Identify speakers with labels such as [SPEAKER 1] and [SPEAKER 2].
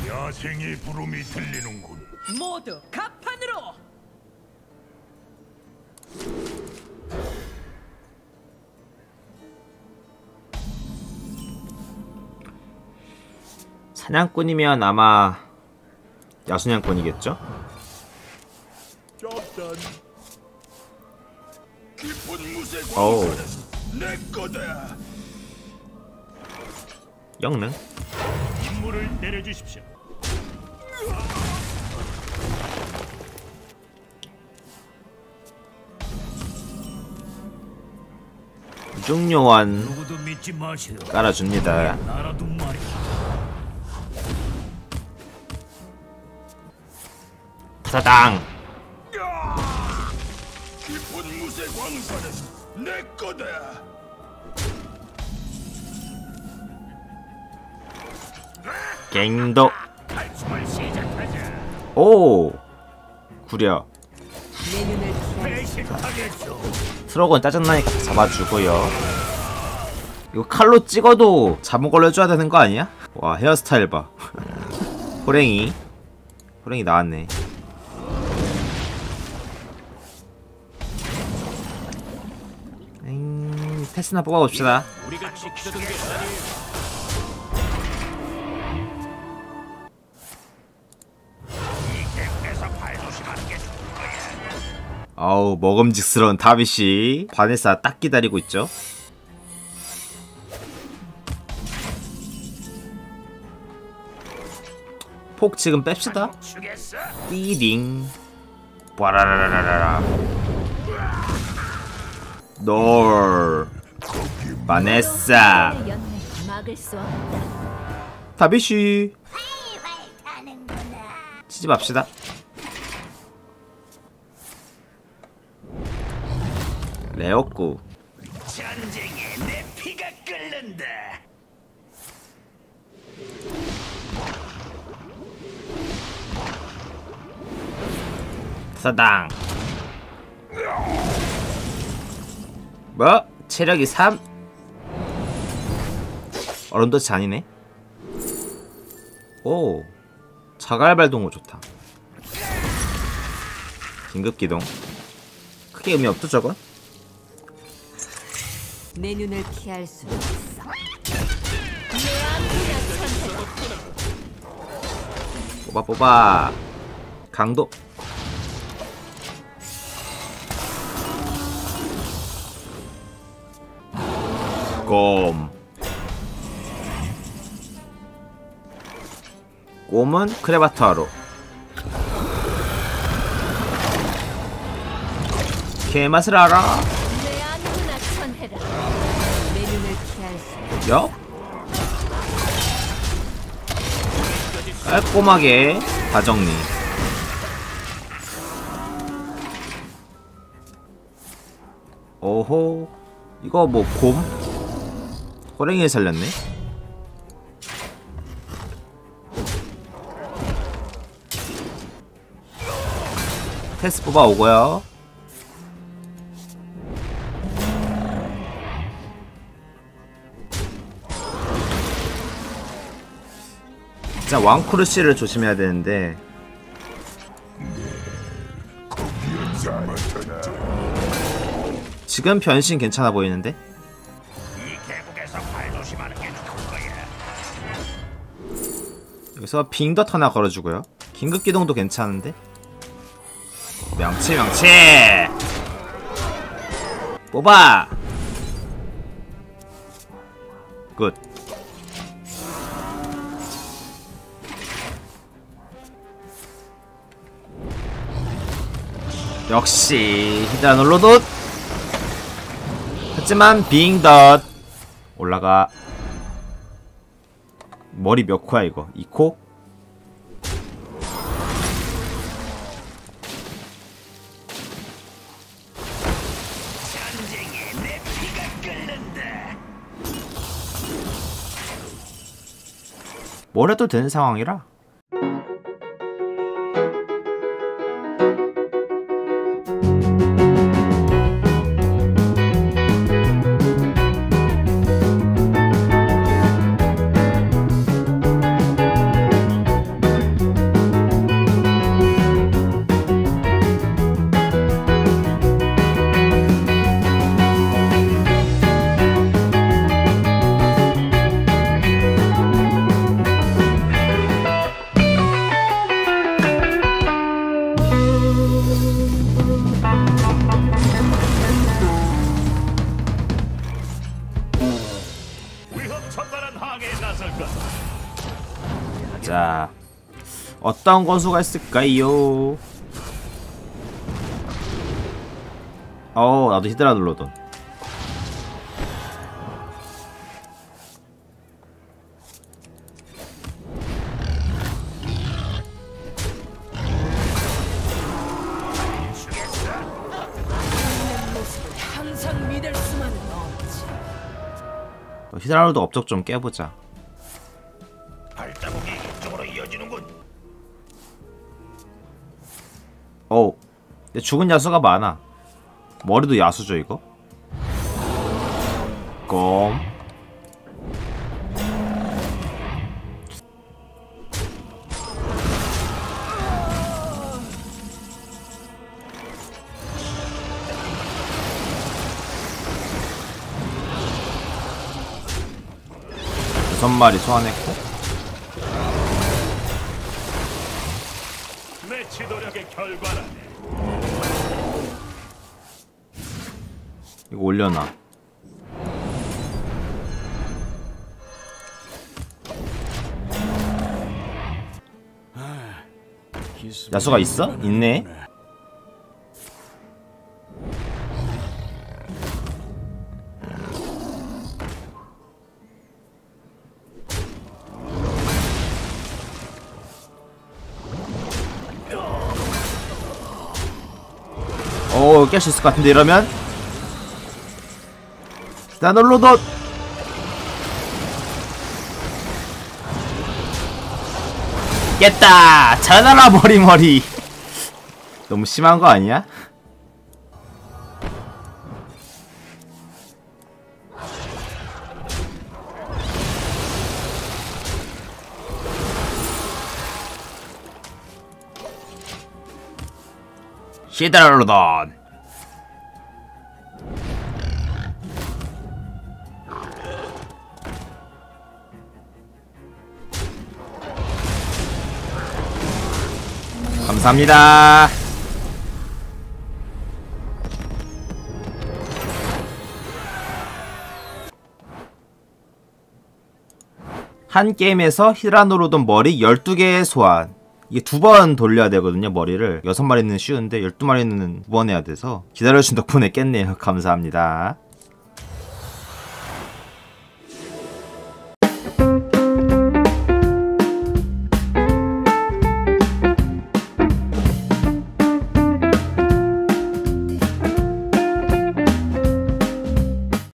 [SPEAKER 1] 야생의 부름이 들리는군.
[SPEAKER 2] 모두 갑판으로.
[SPEAKER 3] 사냥꾼이면 아마 야수냥꾼이겠죠? 어우, 영능?
[SPEAKER 1] 임무를 내려주십시오.
[SPEAKER 3] 무중요한
[SPEAKER 1] 누구도 믿지 마시오.
[SPEAKER 3] 깔아줍니다.
[SPEAKER 1] 나라도 말이야.
[SPEAKER 3] 타당!
[SPEAKER 1] 깊은 무쇠 광산은 내 거다.
[SPEAKER 3] 갱도!
[SPEAKER 1] 탈출을 시작하자.
[SPEAKER 3] 오! 구려.
[SPEAKER 2] 내 눈을 피할
[SPEAKER 1] 배신하겠소.
[SPEAKER 3] 트럭은 짜증나니까 잡아주고요. 이거 칼로 찍어도 잡은 걸로 해줘야 되는 거 아니야? 와, 헤어스타일 봐. 호랭이. 호랭이 나왔네. 테스나 뽑아봅시다.
[SPEAKER 1] 우리가 지키던 게 아니에요.
[SPEAKER 3] 아우, 먹음직스러운 다비씨. 바네사 딱 기다리고 있죠. 폭 지금 뺍시다. 띠딩. 와라라라라라. 널. 바네사.
[SPEAKER 2] 막을 수 없다.
[SPEAKER 3] 다비씨. 치집합시다. 레오꾸.
[SPEAKER 1] 전쟁에 내 피가 끓는다.
[SPEAKER 3] 사당. 뭐? 체력이 3? 얼음도치 아니네. 오, 자갈발동호 좋다. 긴급기동. 크게 의미 없죠 저건?
[SPEAKER 2] 내 눈을 피할 수 없어.
[SPEAKER 3] 뽑아 뽑아. 강도. 곰. 곰은 크레바타로. 개맛을 알아.
[SPEAKER 2] 내 아무나 천해라. 내 눈을 피할 수
[SPEAKER 3] 역. 깔끔하게 다정리. 오호. 이거 뭐 곰? 호랭이를 살렸네. 테스 뽑아 오고요. 진짜 왕쿠르씨를 조심해야 되는데. 지금 변신 괜찮아 보이는데?
[SPEAKER 1] 이 계곡에서 발 조심하는 게 좋을 거야.
[SPEAKER 3] 여기서 빙덧 하나 걸어주고요. 긴급기동도 괜찮은데? 명치 명치! 뽑아! 굿. 역시 히드라놀로도. 하지만 빙덧 올라가. 머리 몇 코야 이거? 2코?
[SPEAKER 1] 전쟁에 내 피가 끓는다.
[SPEAKER 3] 뭘 해도 되는 상황이라. 어떤 권수가 있을까요? 나도 히드라놀로돈.
[SPEAKER 2] 항상 믿을 수만은 없지.
[SPEAKER 3] 히드라놀로돈 업적 좀 깨보자.
[SPEAKER 1] 발자국이 이쪽으로 이어지는군.
[SPEAKER 3] 근데 죽은 야수가 많아. 머리도 야수죠 이거? 껌. 여섯 마리 소환했고.
[SPEAKER 1] 내 지도력의 결과라네.
[SPEAKER 3] 이거 올려놔. 야수가 있어? 있네. 깰 수 있을 것 같은데 이러면? 히드라놀로돈! 깼다! 자나라 머리머리! 너무 심한 거 아니야? 히드라놀로돈! 감사합니다. 한 게임에서 히드라놀로돈 머리 12개의 소환. 이게 2번 돌려야 되거든요. 머리를 6마리는 쉬운데 12마리는 2번 해야 돼서 기다려주신 덕분에 깼네요. 감사합니다.